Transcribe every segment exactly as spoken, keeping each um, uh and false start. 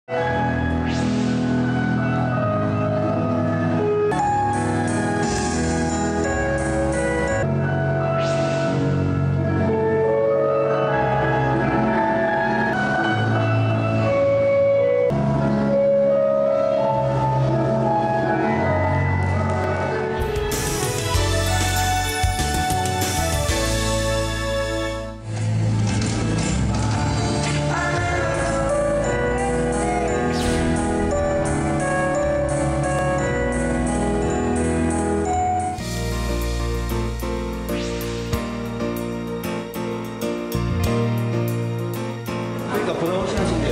보다 훨씬 하신대요.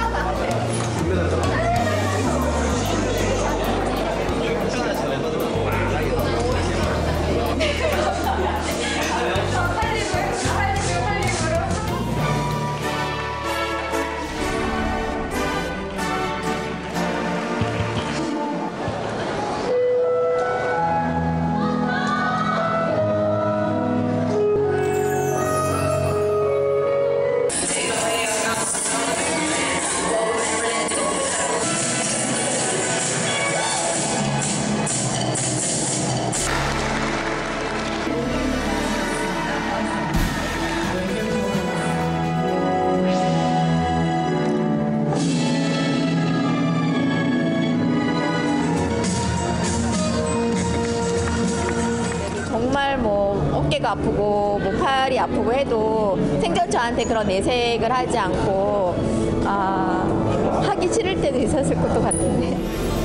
정말 뭐 어깨가 아프고 뭐 팔이 아프고 해도 생전 저한테 그런 내색을 하지 않고 아, 하기 싫을 때도 있었을 것도 같은데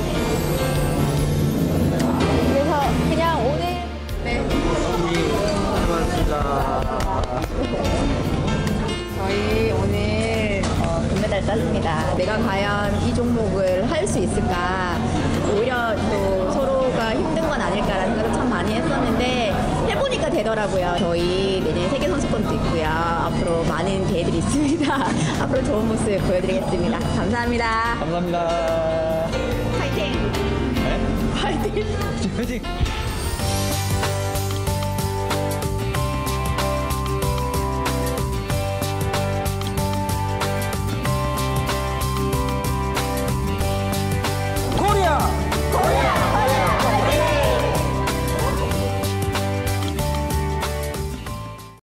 그래서 그냥 오늘 네. 저희 오늘 어, 금메달 땄습니다. 내가 과연 이 종목을 할 수 있을까 오히려 또 서로가 힘든 건 아닐까라는 생각을 참 많이 했었는데 해보니까 되더라고요. 저희 내년 세계선수권도 있고요. 앞으로 많은 기회들이 있습니다. 앞으로 좋은 모습 보여드리겠습니다. 감사합니다. 감사합니다. 파이팅! 네? 파이팅! 화이팅!